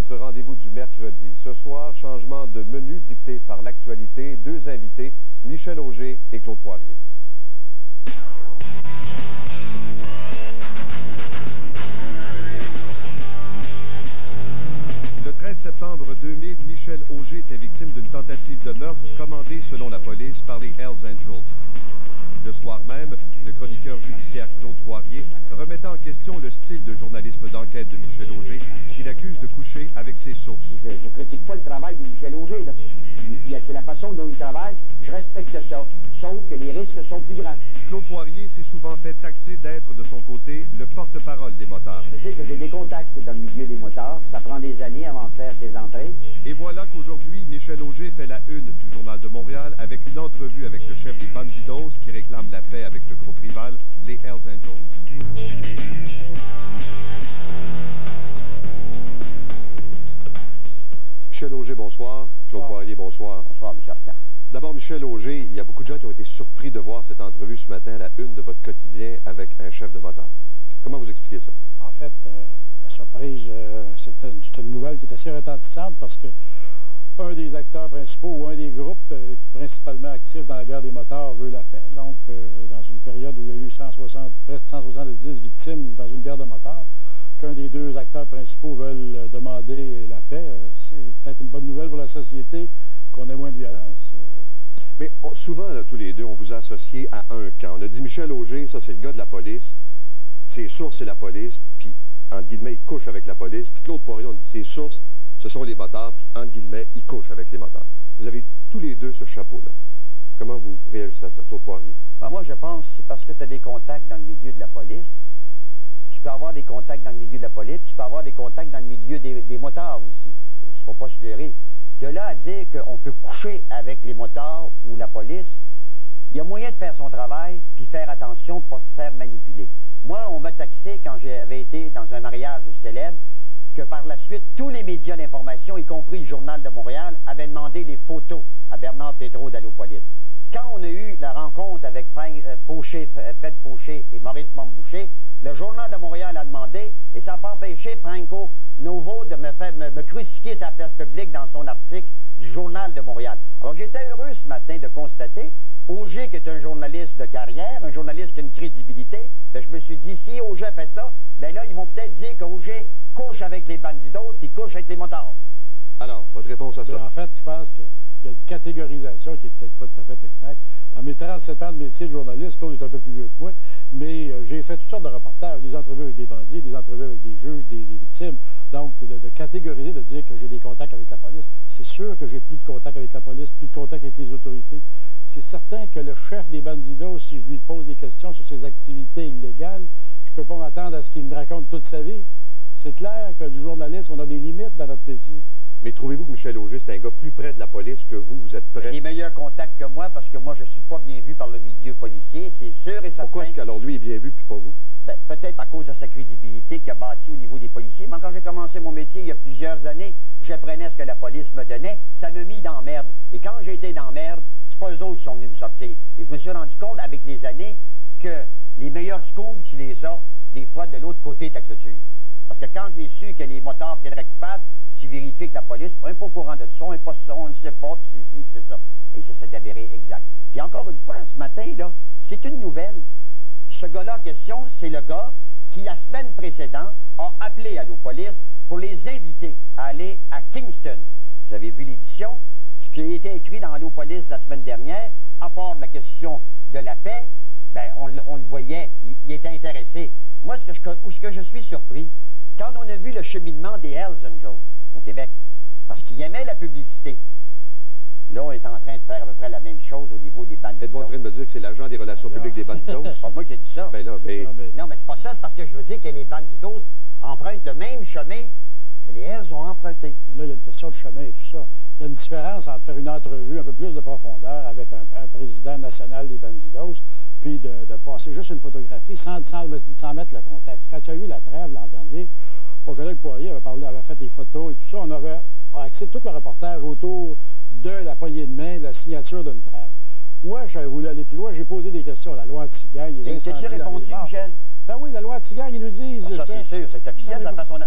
votre rendez-vous du mercredi. Ce soir, changement de menu dicté par l'actualité. Deux invités, Michel Auger et Claude Poirier. Le 13 septembre 2000, Michel Auger était victime d'une tentative de meurtre commandée, selon la police, par les Hells Angels. Le soir même, le chroniqueur judiciaire Claude Poirier remettait en question le style de journalisme d'enquête de Michel Auger, qu'il accuse de coucher avec ses sources. Je ne critique pas le travail de Michel Auger. C'est la façon dont il travaille. Je respecte ça. Sauf que les risques sont plus grands. Claude Poirier s'est souvent fait taxer d'être, de son côté, le porte-parole des motards. Je veux dire que j'ai des contacts dans le milieu des motards. Ça prend des années avant de faire ses entrées. Et voilà qu'aujourd'hui, Michel Auger fait la une du Journal de Montréal avec une entrevue avec le chef des Bandidos qui réclame la paix avec le groupe rival, les Hells Angels. Michel Auger, bonsoir. Claude Poirier, bonsoir. Bonsoir, Michel. D'abord, Michel Auger, il y a beaucoup de gens qui ont été surpris de voir cette entrevue ce matin à la une de votre quotidien avec un chef de motard. Comment vous expliquez ça? En fait, la surprise, c'est une nouvelle qui est assez retentissante parce que un des acteurs principaux ou un des groupes principalement actifs dans la guerre des motards veut la paix. Donc, dans une période où il y a eu presque 170 victimes dans une guerre de motards, qu'un des deux acteurs principaux veulent demander la paix, c'est peut-être une bonne nouvelle pour la société qu'on ait moins de violence. Mais souvent, là, tous les deux, on vous a associé à un camp. On a dit Michel Auger, ça c'est le gars de la police, ses sources c'est la police, puis entre guillemets, il couche avec la police. Puis Claude Poirier, on dit ses sources, ce sont les motards, puis entre guillemets, il couche avec les motards. Vous avez tous les deux ce chapeau-là. Comment vous réagissez à ça, Claude Poirier? Ben moi, je pense que c'est parce que tu as des contacts dans le milieu de la police. Tu peux avoir des contacts dans le milieu de la police, tu peux avoir des contacts dans le milieu des motards aussi. Il ne faut pas se leurrer. De là à dire qu'on peut coucher avec les motards ou la police, il y a moyen de faire son travail, puis faire attention pour ne pas se faire manipuler. Moi, on m'a taxé quand j'avais été dans un mariage célèbre, que par la suite, tous les médias d'information, y compris le Journal de Montréal, avaient demandé les photos à Bernard Tétrault d'Allopolis. Quand on a eu la rencontre avec Fred Fauché et Maurice Montboucher, le Journal de Montréal a demandé, et ça n'a pas empêché Franco Novo de me crucifier sa place publique dans son article du Journal de Montréal. Alors j'étais heureux ce matin de constater, Auger qui est un journaliste de carrière, un journaliste qui a une crédibilité, bien, je me suis dit, si Auger fait ça, bien là, ils vont peut-être dire qu'Auger couche avec les bandidos puis couche avec les motards. Alors, votre réponse à ça? Bien, en fait, je pense qu'il y a une catégorisation qui n'est peut-être pas tout à fait exacte. Dans mes 37 ans de métier de journaliste, Claude est un peu plus vieux que moi, mais j'ai fait toutes sortes de reportages, des entrevues avec des bandits, des entrevues avec des juges, des victimes. Donc, de catégoriser, de dire que j'ai des contacts avec la police, c'est sûr que j'ai plus de contacts avec la police, plus de contacts avec les autorités. C'est certain que le chef des bandidos, si je lui pose des questions sur ses activités illégales, je ne peux pas m'attendre à ce qu'il me raconte toute sa vie. C'est clair que du journalisme, on a des limites dans notre métier. Mais trouvez-vous que Michel Auger, c'est un gars plus près de la police que vous êtes prêt? Il a des meilleurs contacts que moi, parce que moi, je ne suis pas bien vu par le milieu policier, c'est sûr et certain. Pourquoi est-ce qu'alors lui est bien vu, puis pas vous? Ben, peut-être à cause de sa crédibilité qu'il a bâti au niveau des policiers. Mais quand j'ai commencé mon métier il y a plusieurs années, j'apprenais ce que la police me donnait. Ça me mit dans la merde. Et quand j'ai été dans la merde, c'est pas eux autres qui sont venus me sortir. Et je me suis rendu compte avec les années que les meilleurs scoops, tu les as des fois de l'autre côté de ta clôture. Parce que quand j'ai su que les motards plaidraient coupables, tu vérifies que la police, on n'est pas au courant de ça, on n'est pas ça, on ne sait pas, puis c'est ci, puis c'est ça. Et ça s'est avéré exact. Puis encore une fois, ce matin, là, c'est une nouvelle. Ce gars-là en question, c'est le gars qui, la semaine précédente, a appelé Allopolis pour les inviter à aller à Kingston. Vous avez vu l'édition? Ce qui a été écrit dans Allopolis la semaine dernière, à part de la question de la paix, ben, on le voyait, il était intéressé. Moi, ce que je suis surpris, quand on a vu le cheminement des Hells Angels au Québec, parce qu'ils aimaient la publicité, là, on est en train de faire à peu près la même chose au niveau des bandidos. Êtes-vous en train de me dire que c'est l'agent des relations publiques des bandidos? C'est pas moi qui ai dit ça. Ben là, mais... Non, mais c'est pas ça, c'est parce que je veux dire que les bandidos empruntent le même chemin que les Hells ont emprunté. Là, il y a une question de chemin et tout ça. Il y a une différence entre faire une entrevue un peu plus de profondeur avec un président national des bandidos, puis de passer juste une photographie sans mettre le contexte. Quand il y a eu la trêve l'an dernier, mon collègue Poirier avait fait des photos et tout ça. On avait axé tout le reportage autour de la poignée de main, de la signature d'une trêve. Moi, j'avais voulu aller plus loin. J'ai posé des questions à la loi anti-gang. Et t'as-tu répondu, Michel? Ben oui, la loi anti-gang, ils nous disent... Ça, c'est sûr, c'est officiel,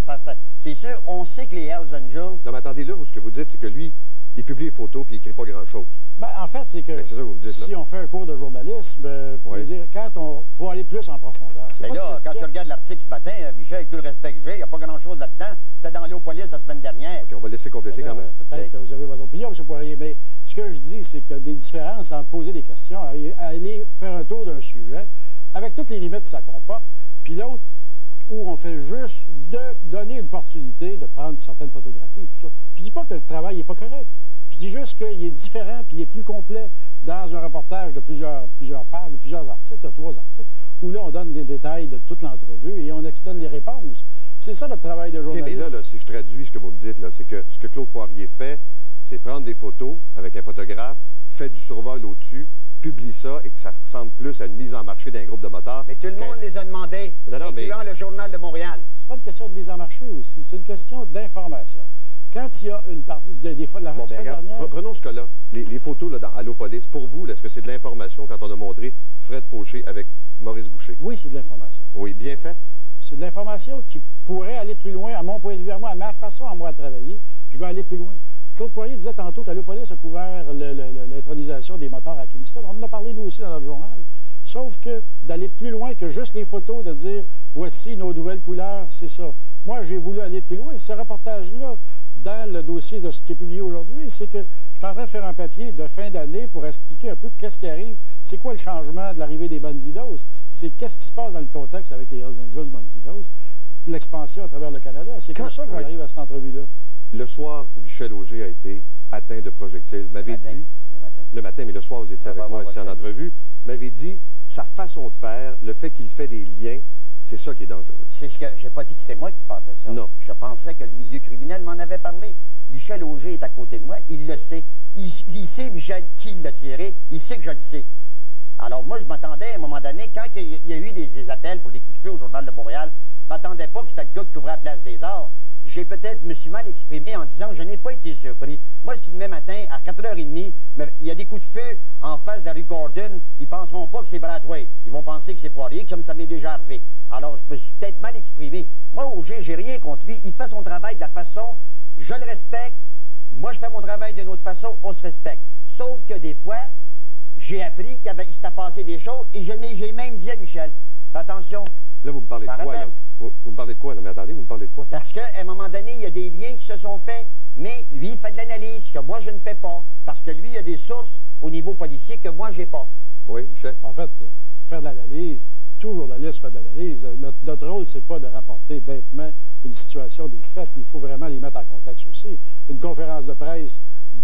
c'est sûr. On sait que les Hells Angels... Non, mais attendez, là, ce que vous dites, c'est que lui, il publie les photos puis il écrit pas grand-chose. Ben, en fait, c'est que, c'est ça que vous me dites, si là. on fait un cours de journalisme, dire, quand on faut aller plus en profondeur. Mais là, quand tu regardes l'article ce matin, Michel, avec tout le respect que j'ai, il n'y a pas grand-chose là-dedans. C'était dans Léopolis la semaine dernière. OK, on va le laisser compléter quand même. Peut-être que vous avez votre opinion, M. Poirier, mais ce que je dis, c'est qu'il y a des différences entre poser des questions, aller faire un tour d'un sujet, avec toutes les limites que ça comporte, puis l'autre, où on fait juste de donner une opportunité de prendre certaines photographies et tout ça. Je ne dis pas que le travail n'est pas correct. Je dis juste qu'il est différent puis il est plus complet dans un reportage de plusieurs pages, de plusieurs articles, de 3 articles, où là, on donne des détails de toute l'entrevue et on donne les réponses. C'est ça notre travail de journaliste. OK, mais là, si je traduis ce que vous me dites, là, c'est que ce que Claude Poirier fait, c'est prendre des photos avec un photographe, fait du survol au-dessus, publie ça et que ça ressemble plus à une mise en marché d'un groupe de motards. Mais tout le monde les a demandé, incluant le Journal de Montréal. C'est pas une question de mise en marché aussi, c'est une question d'information. Quand il y a une partie, des fois, la semaine dernière... Prenons ce cas-là, les photos là, dans Allopolis, pour vous, est-ce que c'est de l'information quand on a montré Fred Fauché avec Maurice Boucher? Oui, c'est de l'information. Oui, bien fait. C'est de l'information qui pourrait aller plus loin, à mon point de vue, à moi, à ma façon à moi de travailler. Je veux aller plus loin. Claude Poirier disait tantôt qu'Allopolis a couvert l'intronisation des moteurs à Kingston. On en a parlé, nous aussi, dans notre journal. Sauf que d'aller plus loin que juste les photos, de dire « voici nos nouvelles couleurs », c'est ça. Moi, j'ai voulu aller plus loin. Ce reportage-là, dans le dossier de ce qui est publié aujourd'hui, c'est que je suis en train de faire un papier de fin d'année pour expliquer un peu qu'est-ce qui arrive. C'est quoi le changement de l'arrivée des Bandidos? C'est qu'est-ce qui se passe dans le contexte avec les Hells Angels Bandidos, l'expansion à travers le Canada. C'est comme ça que j'arrive à cette entrevue-là. Le soir où Michel Auger a été atteint de projectiles, m'avait dit... Le matin, mais le soir, vous étiez avec moi ici en entrevue, m'avait dit, sa façon de faire, le fait qu'il fait des liens, c'est ça qui est dangereux. C'est ce que... J'ai pas dit que c'était moi qui pensais ça. Non. Je pensais que le milieu criminel m'en avait parlé. Michel Auger est à côté de moi, il le sait. Il sait, Michel, qui l'a tiré, il sait que je le sais. Alors moi, je m'attendais à un moment donné, quand il y a eu des appels pour des coups de feu au Journal de Montréal, je m'attendais pas que c'était le gars qui ouvrait la Place des Arts. J'ai peut-être me suis mal exprimé en disant que je n'ai pas été surpris. Moi, si demain matin, à 4h30, il y a des coups de feu en face de la rue Gordon, ils ne penseront pas que c'est Bradway. Ils vont penser que c'est Poirier, comme ça m'est déjà arrivé. Alors, je me suis peut-être mal exprimé. Moi, Auger, j'ai rien contre lui. Il fait son travail de la façon, je le respecte. Moi, je fais mon travail d'une autre façon, on se respecte. Sauf que des fois, j'ai appris qu'il s'était passé des choses et j'ai même dit à Michel, fais attention. Là, vous me parlez de quoi, là? Vous me parlez de quoi, là? Mais attendez, vous me parlez de quoi? Parce qu'à un moment donné, il y a des liens qui se sont faits, mais lui, il fait de l'analyse que moi, je ne fais pas. Parce que lui, il y a des sources au niveau policier que moi, je n'ai pas. Oui, Michel? En fait, faire de l'analyse, tout journaliste fait de l'analyse. Notre rôle, c'est pas de rapporter bêtement une situation des faits. Il faut vraiment les mettre en contexte aussi. Une conférence de presse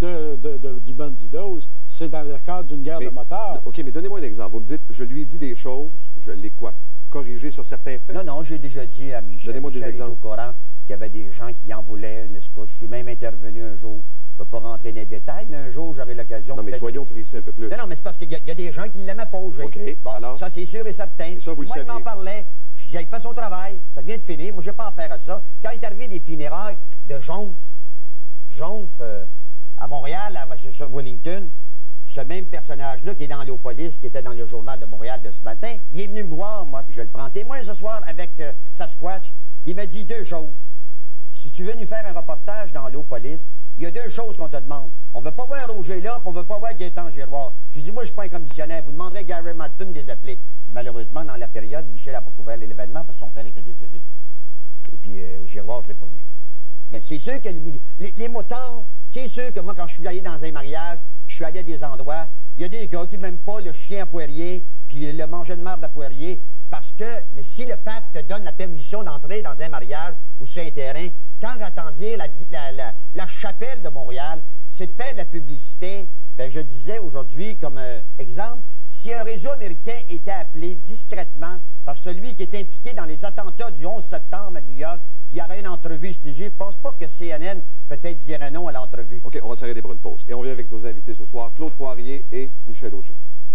du Bandidos, c'est dans le cadre d'une guerre de motards. OK, mais donnez-moi un exemple. Vous me dites, je lui ai dit des choses, je l'ai quoi? Corrigé sur certains faits? Non, non, j'ai déjà dit à Michel. Donnez-moi des exemples. Au courant qu'il y avait des gens qui en voulaient une escouche. Je suis même intervenu un jour. Je ne peux pas rentrer dans les détails, mais un jour, j'aurai l'occasion... Non, mais soyons précis un peu plus. Non, non, mais c'est parce qu'il y a des gens qui ne l'aimaient pas, Auger. OK, bon, alors? Ça, c'est sûr et certain. Et ça, vous le saviez. Moi, il m'en parlait. J'ai fait son travail. Ça vient de finir. Moi, je n'ai pas affaire à ça. Quand il est arrivé des funérailles de Jonf à Montréal, à Wellington, ce même personnage-là qui est dans Léopolis, qui était dans le Journal de Montréal de ce matin, il est venu me voir, moi, puis je le prends témoin ce soir avec Sasquatch. Il m'a dit 2 choses. Si tu veux nous faire un reportage dans Léopolis, il y a 2 choses qu'on te demande. On ne veut pas voir Auger là, puis on ne veut pas voir Gaétan Giroir. Je dis, moi, je ne suis pas un commissionnaire. Vous demanderez Gary Martin de les appeler. Malheureusement, dans la période, Michel n'a pas couvert l'événement parce que son père était décédé. Et puis, Giroir, je ne l'ai pas vu. Mais c'est sûr que les motards, c'est sûr que moi, quand je suis allé dans un mariage, je suis allé à des endroits, il y a des gars qui n'aiment pas le chien à Poirier, puis le manger de marde à Poirier, parce que mais si le pape te donne la permission d'entrer dans un mariage ou sur un terrain, quand j'entends dire la chapelle de Montréal, c'est de faire de la publicité, ben je disais aujourd'hui, comme exemple, si un réseau américain était appelé discrètement par celui qui était impliqué dans les attentats du 11 septembre à New York, puis il y aurait une entrevue exclusive, je ne pense pas que CNN peut-être dirait non à l'entrevue. OK, on va s'arrêter pour une pause. Et on vient avec nos invités ce soir, Claude Poirier et Michel Auger.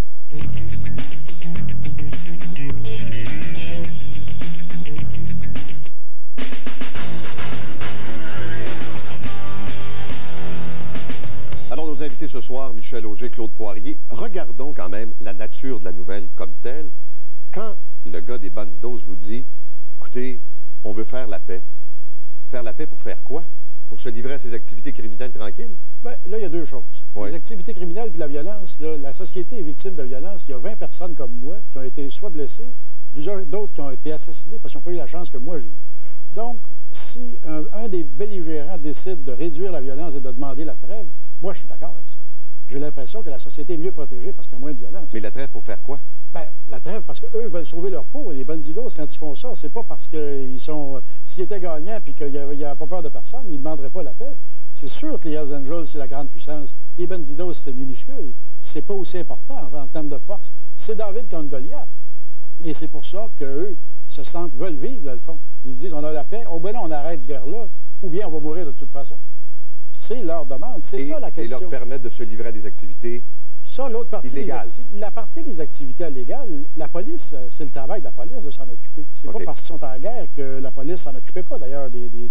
Alors, nos invités ce soir, Michel Auger, Claude Poirier, regardons quand même la nature de la nouvelle comme telle. Quand le gars des bandidos vous dit, écoutez, on veut faire la paix. Faire la paix pour faire quoi? Pour se livrer à ses activités criminelles tranquilles? Bien, là, il y a deux choses. Oui. Les activités criminelles et la violence, là, la société est victime de violence. Il y a 20 personnes comme moi qui ont été soit blessées, plusieurs d'autres qui ont été assassinées parce qu'ils n'ont pas eu la chance que moi j'ai eu. Donc, si un des belligérants décide de réduire la violence et de demander la trêve, moi, je suis d'accord avec ça. J'ai l'impression que la société est mieux protégée parce qu'il y a moins de violence. Mais la trêve pour faire quoi? Bien, la trêve, parce qu'eux veulent sauver leur peau. Et les bandidos, quand ils font ça, c'est pas parce qu'ils sont... S'ils étaient gagnants et qu'il n'y avait pas peur de personne, ils ne demanderaient pas la paix. C'est sûr que les Hells Angels, c'est la grande puissance. Les bandidos, c'est minuscule. C'est pas aussi important en termes de force. C'est David contre Goliath. Et c'est pour ça qu'eux veulent vivre, dans le fond. Ils se disent, on a la paix, ben non, on arrête cette guerre-là, ou bien on va mourir de toute façon. C'est leur demande. C'est ça la question. Et leur permettre de se livrer à des activités ça, l'autre partie, la partie des activités illégales, la police, c'est le travail de la police de s'en occuper. C'est pas parce qu'ils sont en guerre que la police s'en occupait pas, d'ailleurs,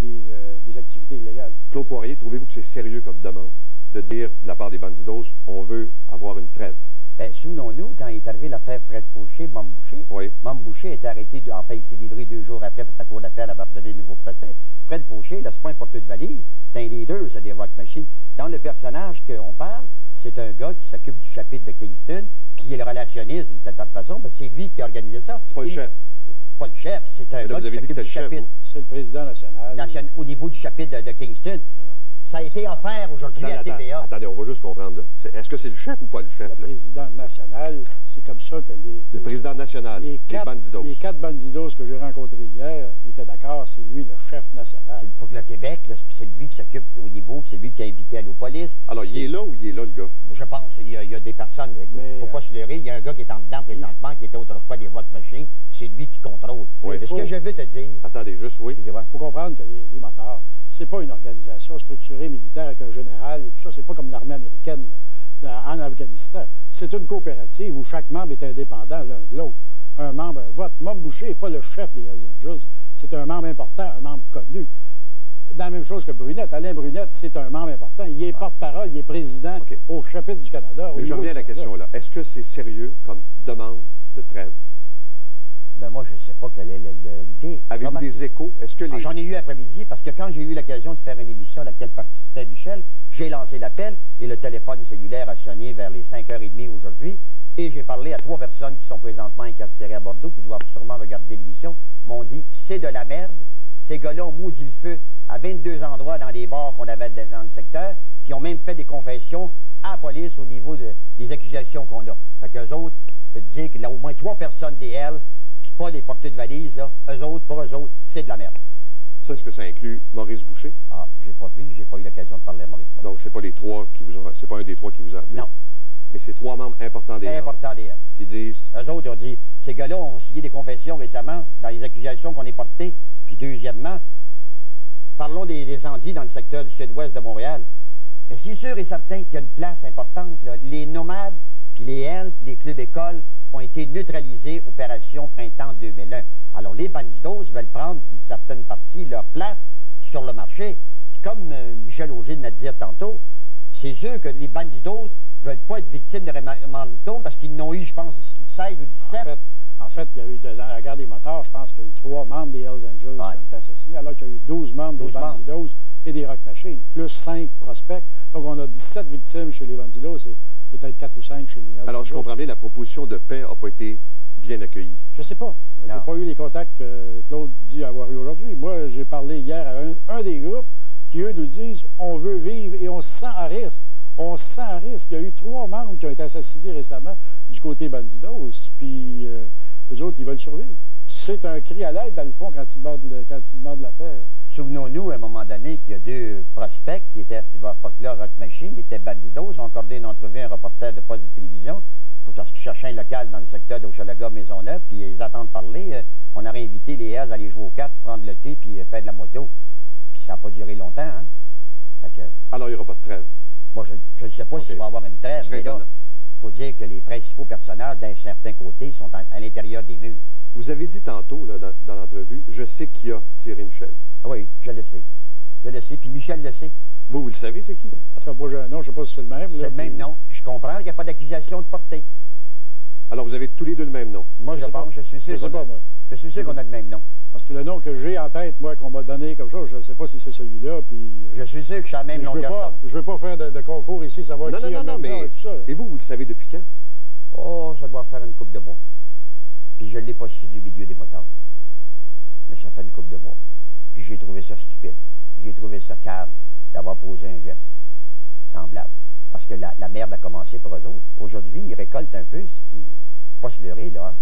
des activités illégales. Claude Poirier, trouvez-vous que c'est sérieux comme demande de dire, de la part des bandidos, on veut avoir une trêve? Bien, souvenons-nous, quand est arrivé l'affaire Fred Fauché, Mame Boucher, oui. Mame Boucher a été arrêté, enfin, il s'est livré 2 jours après parce que la Cour d'appel avait redonné un nouveau procès. Fred Fauché, là, c'est pas un porteur de valise, c'est un leader, c'est des rock machines. Dans le personnage qu'on parle, c'est un gars qui s'occupe du chapitre de Kingston, puis il est le relationniste d'une certaine façon, parce que c'est lui qui a organisé ça. C'est pas le chef. C'est pas le chef, c'est un gars qui s'occupe du chapitre. C'est le président national. Au niveau du chapitre de Kingston. Ça a été offert aujourd'hui à TVA. Attendez, on va juste comprendre. Est-ce que c'est le chef ou pas le chef? Le président national, c'est comme ça que le président national, les bandidos. Les 4 bandidos que j'ai rencontrés hier étaient d'accord, c'est lui le chef national. C'est pour le Québec, c'est lui qui s'occupe au niveau, c'est lui qui a invité Allopolis. Alors, il est là ou il est là, le gars? Je pense qu'il y a des personnes, il ne faut pas se leurrer, il y a un gars qui est en dedans présentement, qui était autrefois des rock machines, c'est lui qui contrôle. Oui. Ce que je veux te dire... Attendez, juste, oui. Il faut comprendre que les motards, c'est pas une organisation structurée militaire avec un général et tout ça. C'est pas comme l'armée américaine en Afghanistan. C'est une coopérative où chaque membre est indépendant l'un de l'autre. Un membre, un vote. Mame Boucher n'est pas le chef des Hells Angels. C'est un membre important, un membre connu. Dans la même chose que Brunette. Alain Brunette, c'est un membre important. Il est porte-parole, il est président au chapitre du Canada. Mais je reviens à la question là. Est-ce que c'est sérieux comme demande de trêve? Ben moi, je ne sais pas quelle est l'idée. Avez-vous des échos? Est-ce que les... J'en ai eu après-midi, parce que quand j'ai eu l'occasion de faire une émission à laquelle participait Michel, j'ai lancé l'appel et le téléphone cellulaire a sonné vers les 5h30 aujourd'hui. Et j'ai parlé à 3 personnes qui sont présentement incarcérées à Bordeaux, qui doivent sûrement regarder l'émission, m'ont dit, c'est de la merde. Ces gars-là ont maudit le feu à 22 endroits dans les bars qu'on avait dans le secteur, qui ont même fait des confessions à la police au niveau des accusations qu'on a. Fait qu'eux autres, je peux te dire qu'il y a au moins 3 personnes des Hells, pas les porteurs de valises, là, eux autres, pour eux autres, c'est de la merde. Ça, est-ce que ça inclut Maurice Boucher? Ah, j'ai pas eu l'occasion de parler à Maurice Boucher. Donc, c'est pas les 3 qui vous ont... C'est pas un des 3 qui vous a appelé? Non. Mais c'est 3 membres importants des Hells. Importants des Hells. Qui disent... Eux autres, ils ont dit, ces gars-là ont signé des confessions récemment dans les accusations qu'on est portées. Puis deuxièmement, parlons des incendies dans le secteur du sud-ouest de Montréal. Mais c'est sûr et certain qu'il y a une place importante, là. Les nomades, puis les Hells, puis les clubs écoles ont été neutralisés, opération printemps 2001. Alors, les bandidos veulent prendre une certaine partie, leur place sur le marché. Comme Michel Auger venait de dire tantôt, c'est sûr que les bandidos ne veulent pas être victimes de règlements parce qu'ils n'ont eu, je pense, 16 ou 17. En fait, il y a eu, dans la guerre des motards, je pense qu'il y a eu 3 membres des Hells Angels qui ont été assassinés, alors qu'il y a eu 12 membres des bandidos et des rock machines, plus 5 prospects. Donc, on a 17 victimes chez les bandidos et peut-être 4 ou 5 chez les Hells Angels. Alors, je comprends bien, la proposition de paix n'a pas été bien accueillie. Je ne sais pas. Je n'ai pas eu les contacts que Claude dit avoir eu aujourd'hui. Moi, j'ai parlé hier à un des groupes qui, eux, nous disent on veut vivre et on se sent à risque. On se sent à risque. Il y a eu 3 membres qui ont été assassinés récemment du côté bandidos, puis eux autres, ils veulent survivre. C'est un cri à l'aide, dans le fond, quand ils demandent la paix. Souvenons-nous, à un moment donné, qu'il y a 2 prospects qui étaient à cette époque-là, Rock Machine, étaient bandidos, ont accordé une entrevue à un reporter de poste de télévision, parce qu'ils cherchaient un local dans le secteur d'Hochelaga-Maisonneuve, puis ils attendent parler. On aurait invité les Hells à aller jouer aux cartes, prendre le thé, puis faire de la moto. Puis ça n'a pas duré longtemps, hein. Fait que, alors, il n'y aura pas de trêve? Moi, je ne sais pas s'il va y avoir une trêve, mais là, il faut dire que les principaux personnages, d'un certain côté, sont à l'intérieur des murs. Vous avez dit tantôt, là, dans l'entrevue, je sais qui a tiré Michel. Oui, je le sais. Je le sais, puis Michel le sait. Vous le savez, c'est qui? En tout cas, moi, j'ai un nom, je ne sais pas si c'est le même. C'est le même nom. Puis je comprends qu'il n'y a pas d'accusation de portée. Alors, vous avez tous les deux le même nom. Moi, je pense, je suis sûr qu'on a le même nom. Parce que le nom que j'ai en tête, moi, qu'on m'a donné comme chose, je ne sais pas si c'est celui-là, puis... Je suis sûr que je suis à la même longueur d'onde. Je veux pas faire de concours ici, savoir qui a le même nom et tout ça. Et vous le savez depuis quand? Oh, ça doit faire une couple de mois. Puis je ne l'ai pas su du milieu des motards. Mais ça fait une couple de mois. Puis j'ai trouvé ça stupide. J'ai trouvé ça cave d'avoir posé un geste semblable. Parce que la merde a commencé pour eux autres. Aujourd'hui, ils récoltent un peu ce qui... Faut pas se leurrer, là.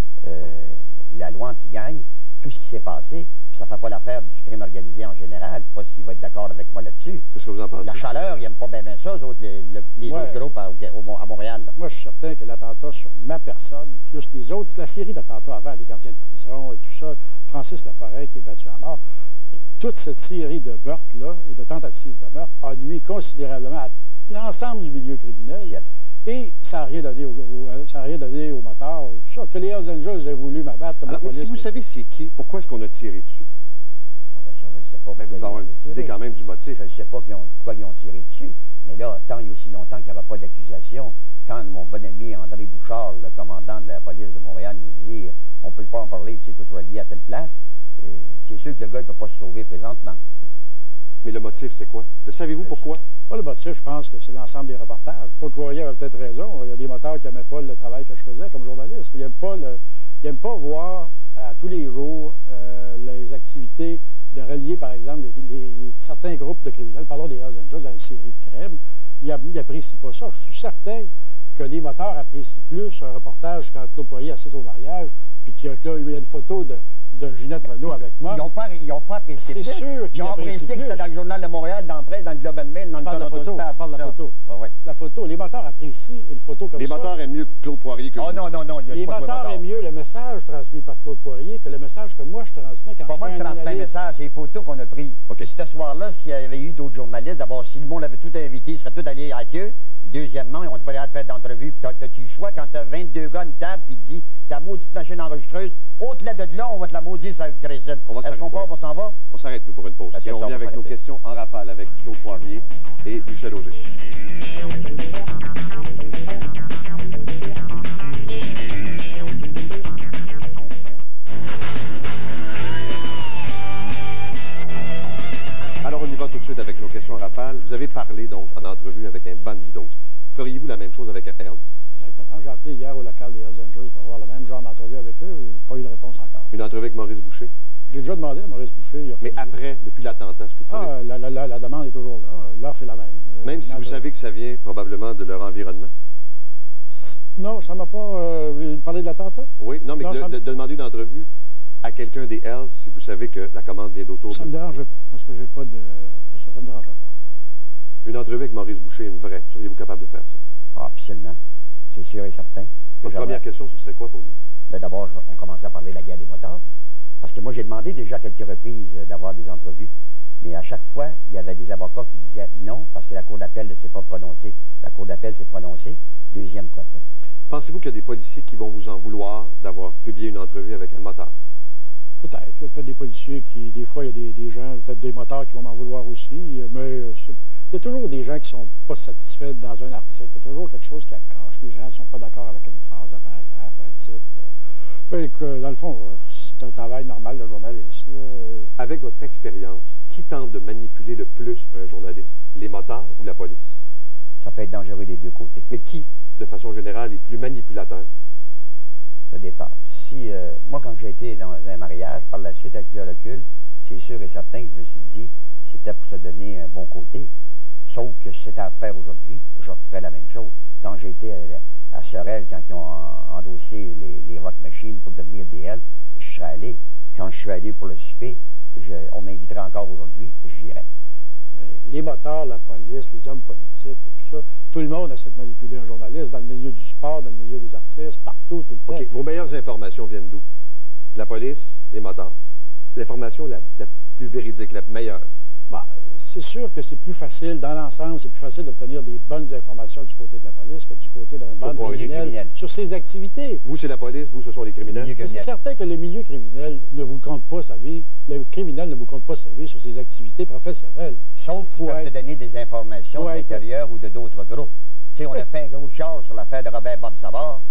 La loi anti-gang, tout ce qui s'est passé, puis ça ne fait pas l'affaire du crime organisé en général. Pas s'il va être d'accord avec moi là-dessus. Qu'est-ce que vous en pensez? La chaleur, ils n'aiment pas bien ça, eux autres, les autres groupes à Montréal. Là. Moi, je suis certain que l'attentat sur ma personne, plus les autres, la série d'attentats avant, les gardiens de prison et tout ça, Francis Laforêt qui est battu à mort, toute cette série de meurtres-là et de tentatives de meurtre a nuit considérablement à l'ensemble du milieu criminel. Ciel. Et ça n'a rien donné aux motards, tout ça. Que les Hells Angels aient voulu m'abattre. Alors, si vous savez c'est qui, pourquoi est-ce qu'on a tiré dessus? Ah ben ça, je ne sais pas. Ben, vous avez une petite idée quand même du motif. Je ne sais pas pourquoi ils ont tiré dessus. Mais là, tant il y a aussi longtemps qu'il n'y aura pas d'accusation, quand mon bon ami André Bouchard, le commandant de la police de Montréal, nous dit on ne peut pas en parler, c'est tout relié à telle place, c'est sûr que le gars ne peut pas se sauver présentement. Mais le motif, c'est quoi? Le savez-vous pourquoi? Pas le motif, je pense que c'est l'ensemble des reportages. Claude Poirier avait peut-être raison. Il y a des motards qui n'aimaient pas le travail que je faisais comme journaliste. Ils n'aiment pas voir à tous les jours les activités de relier, par exemple, certains groupes de criminels, parlons des Hells Angels, dans une série de crimes. Ils n'apprécient pas ça. Je suis certain que les motards apprécient plus un reportage quand Claude Poirier assiste au mariage, puis qu'il y a une photo de Ginette Renault avec moi. Ils n'ont pas apprécié. C'est sûr qu'ils ont apprécié que c'était dans le Journal de Montréal, dans Presse, dans le Globe and Mail, dans le Toronto Star. Je parle de la photo. Ah, ouais. La photo. Les motards apprécient une photo comme ça. Les motards aiment mieux Claude Poirier que vous. Oh non. Les motards aiment mieux le message transmis par Claude Poirier que le message que moi je transmets quand je fais une analyse. C'est pas moi qui transmets un message, c'est les photos qu'on a prises. Okay. Ce soir-là, s'il y avait eu d'autres journalistes, d'abord, si le monde avait tout invité, ils seraient tous allés à queue. Deuxièmement, ils n'ont pas l'air de faire d'entrevue. Puis t'as-tu le choix quand t'as 22 gars à une table, puis tu dis ta maudite machine enregistreuse, ôte-la de là, on va te la maudire, ça Christine. Est-ce qu'on part, on s'en va? On s'arrête, nous, pour une pause. Et on revient avec nos questions en rafale avec Claude Poirier et Michel Auger. Alors, on y va tout de suite avec nos questions en rafale. Vous avez parlé, donc, en entrevue avec un bandidos. Feriez-vous la même chose avec un Hells? Exactement. J'ai appelé hier au local des Hells Angels pour avoir le même genre d'entrevue avec eux. Je n'ai pas eu de réponse encore. Une entrevue avec Maurice Boucher? Je l'ai déjà demandé à Maurice Boucher. Mais après, depuis l'attentat, ce que vous ferez? La demande est toujours là. L'offre est la même. Même si vous savez que ça vient probablement de leur environnement? Non, ça ne m'a pas parlé de l'attentat? Oui, non, mais de demander une entrevue à quelqu'un des Hells si vous savez que la commande vient d'autour. Ça ne me dérangerait pas, parce que j'ai pas de... Ça ne me dérangerait pas. Une entrevue avec Maurice Boucher, une vraie. Seriez-vous capable de faire ça? Ah, officiellement. C'est sûr et certain. Votre première question, ce serait quoi pour lui? Ben d'abord, on commencerait à parler de la guerre des motards. Parce que moi, j'ai demandé déjà à quelques reprises d'avoir des entrevues. Mais à chaque fois, il y avait des avocats qui disaient non, parce que la Cour d'appel ne s'est pas prononcée. La Cour d'appel s'est prononcée. Deuxième quoi. Pensez-vous qu'il y a des policiers qui vont vous en vouloir d'avoir publié une entrevue avec un motard? Peut-être. Il y a peut-être des policiers qui, des fois, il y a des gens, peut-être des motards qui vont m'en vouloir aussi. Mais il y a toujours des gens qui ne sont pas satisfaits dans un article. Il y a toujours quelque chose qui accroche. Les gens ne sont pas d'accord avec une phrase, un paragraphe, un titre. Mais que, dans le fond, c'est un travail normal de journaliste. Avec votre expérience, qui tente de manipuler le plus un journaliste? Les motards ou la police? Ça peut être dangereux des deux côtés. Mais qui, de façon générale, est plus manipulateur? Ça dépend. Moi, quand j'ai été dans un mariage, par la suite, avec le recul, c'est sûr et certain que je me suis dit c'était pour se donner un bon côté. Sauf que si c'était à faire aujourd'hui, je referais la même chose. Quand j'ai été à Sorel, quand ils ont endossé les Rock Machines pour devenir des Hells, je serais allé. Quand je suis allé pour le souper, on m'inviterait encore aujourd'hui, j'irais. Les motards, la police, les hommes politiques, tout ça, tout le monde essaie de manipuler un journaliste dans le milieu du sport, dans le milieu des artistes, partout, tout le temps. OK. Vos meilleures informations viennent d'où? La police, les motards. L'information la plus véridique, la meilleure? Bah, c'est sûr que c'est plus facile, dans l'ensemble, c'est plus facile d'obtenir des bonnes informations du côté de la police que du côté d'un bande criminel sur ses activités. Vous, c'est la police, vous, ce sont les criminels. C'est certain que le milieu criminel ne vous compte pas sa vie. Le criminel ne vous compte pas sa vie sur ses activités professionnelles. Sauf qu'il peut te donner des informations de l'intérieur ou de d'autres groupes. Tu sais, on a fait un gros charge sur l'affaire de Robert Bob Savard, puis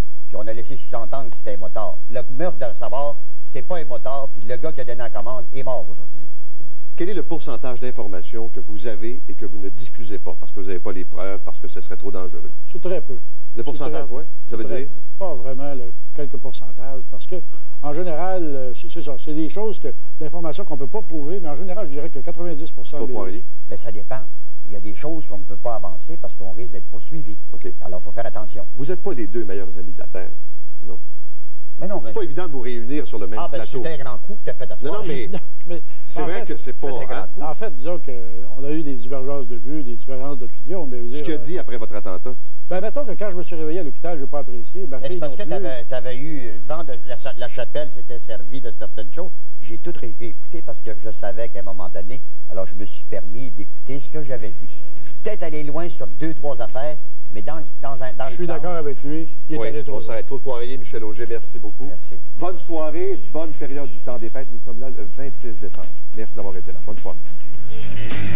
on a laissé sous-entendre que c'était un motard. Le meurtre de Savard, c'est pas un motard, puis le gars qui a donné la commande est mort aujourd'hui. Quel est le pourcentage d'informations que vous avez et que vous ne diffusez pas parce que vous n'avez pas les preuves, parce que ce serait trop dangereux? C'est très peu. Le pourcentage, oui? Ça veut dire? Pas vraiment quelques pourcentages, parce que, en général, c'est ça, c'est des choses que, l'information qu'on ne peut pas prouver, mais en général, je dirais que 90% des... Mais ça dépend. Il y a des choses qu'on ne peut pas avancer parce qu'on risque d'être poursuivi. Okay. Alors, il faut faire attention. Vous n'êtes pas les deux meilleurs amis de la Terre, non? Mais non, c'est pas évident de vous réunir sur le même plateau. C'est un grand coup que tu as fait à ce Non, mais c'est vrai que c'est pas... Hein? En fait, disons qu'on a eu des divergences de vues, des différences d'opinion, mais... Ce qu'il a dit après votre attentat? Ben, mettons que quand je me suis réveillé à l'hôpital, je n'ai pas apprécié. Ma fille parce que tu avais eu vent de la chapelle, s'était servi de certaines choses. J'ai tout réécouté parce que je savais qu'à un moment donné, alors je me suis permis d'écouter ce que j'avais dit. Je suis peut-être allé loin sur 2-3 affaires, mais dans je suis d'accord avec lui. Il est allé trop loin. Ça va être Claude Poirier, Michel Auger, merci beaucoup. Merci. Bonne soirée, bonne période du temps des fêtes. Nous sommes là le 26 décembre. Merci d'avoir été là. Bonne soirée.